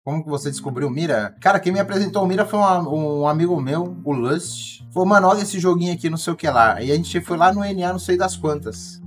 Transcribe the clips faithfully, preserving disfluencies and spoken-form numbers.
Como que você descobriu o Mira? Cara, quem me apresentou o Mira foi um, um amigo meu, o Lust. Falou, mano, olha esse joguinho aqui, não sei o que lá. E a gente foi lá no N A, não sei das quantas.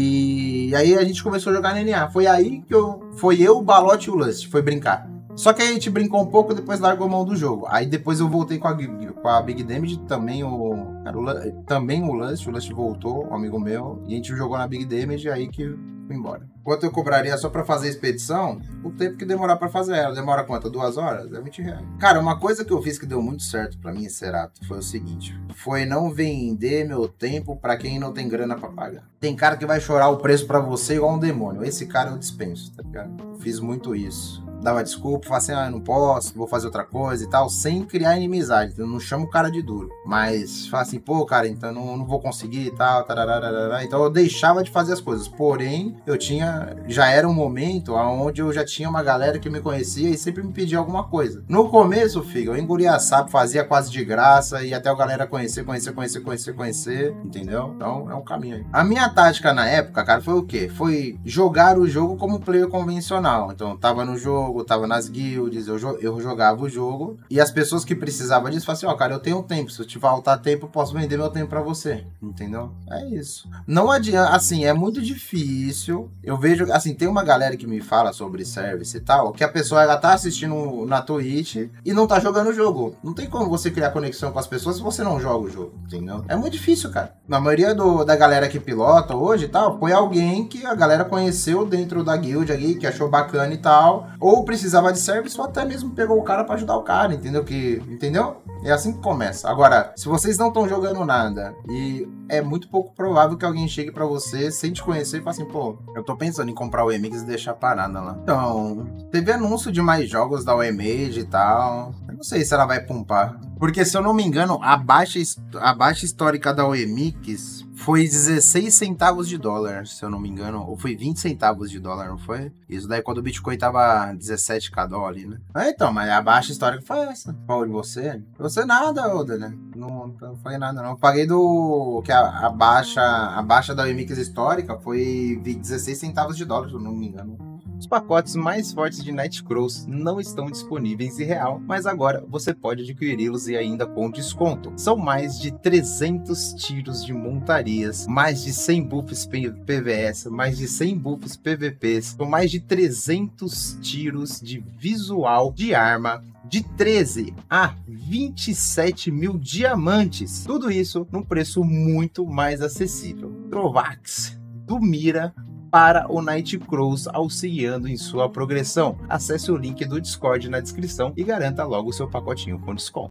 E aí a gente começou a jogar no N A. Foi aí que eu... Foi eu, o Balote e o Lust. Foi brincar. Só que aí a gente brincou um pouco, depois largou a mão do jogo. Aí depois eu voltei com a, com a Big Damage, também o, cara, o... Também o Lust. O Lust voltou, um amigo meu. E a gente jogou na Big Damage, aí que... fui embora. Quanto eu cobraria só pra fazer a expedição? O tempo que demorar pra fazer ela. Demora quanto? Duas horas? É vinte reais. Cara, uma coisa que eu fiz que deu muito certo pra mim, Cerato, foi o seguinte. Foi não vender meu tempo pra quem não tem grana pra pagar. Tem cara que vai chorar o preço pra você igual um demônio. Esse cara eu dispenso, tá ligado? Fiz muito isso. Dava desculpa, falava assim, ah, eu não posso, vou fazer outra coisa e tal, sem criar inimizade. Eu não chamo o cara de duro. Mas fala assim, pô, cara, então não, não vou conseguir e tal, tararara. Então eu deixava de fazer as coisas. Porém, eu tinha, já era um momento onde eu já tinha uma galera que me conhecia e sempre me pedia alguma coisa. No começo, filho, eu engolia sapo, fazia quase de graça e até a galera conhecer, conhecer, conhecer, conhecer, conhecer, entendeu? Então é um caminho aí. A minha tática na época, cara, foi o quê? Foi jogar o jogo como player convencional. Então eu tava no jogo, eu tava nas guilds, eu, eu jogava o jogo e as pessoas que precisavam disso falavam assim, ó, oh, cara, eu tenho tempo, se eu te faltar tempo, eu posso vender meu tempo pra você, entendeu? É isso. Não adianta, assim, é muito difícil, eu vejo, assim, tem uma galera que me fala sobre service e tal, que a pessoa, ela tá assistindo na Twitch e não tá jogando o jogo. Não tem como você criar conexão com as pessoas se você não joga o jogo, entendeu? É muito difícil, cara. Na maioria do, da galera que pilota hoje e tal, foi alguém que a galera conheceu dentro da guild ali, que achou bacana e tal, ou precisava de serviço ou até mesmo pegou o cara pra ajudar o cara, entendeu? Que, entendeu? É assim que começa. Agora, se vocês não estão jogando nada e é muito pouco provável que alguém chegue pra você sem te conhecer e fale assim, pô, eu tô pensando em comprar o E M X e deixar parada lá. Então, teve anúncio de mais jogos da O M Age e tal. Eu não sei se ela vai pumpar. Porque, se eu não me engano, a baixa, a baixa histórica da O M X foi dezesseis centavos de dólar, se eu não me engano. Ou foi vinte centavos de dólar, não foi? Isso daí quando o Bitcoin tava dezessete k dólar, né? Ah, então, mas a baixa histórica foi essa. Qual de você? Você nada, Oda, né? Não, não foi nada, não. Eu paguei do... que a, a baixa a baixa da O M X histórica foi dezesseis centavos de dólar, se eu não me engano. Os pacotes mais fortes de Nightcrawls não estão disponíveis em real, mas agora você pode adquiri-los e ainda com desconto. São mais de trezentos tiros de montarias, mais de cem buffs P V S, mais de cem buffs P V Ps, com mais de trezentos tiros de visual de arma, de treze a vinte e sete mil diamantes. Tudo isso num preço muito mais acessível. Trovax do Mira para o Nightcrawls, auxiliando em sua progressão. Acesse o link do Discord na descrição e garanta logo o seu pacotinho com desconto.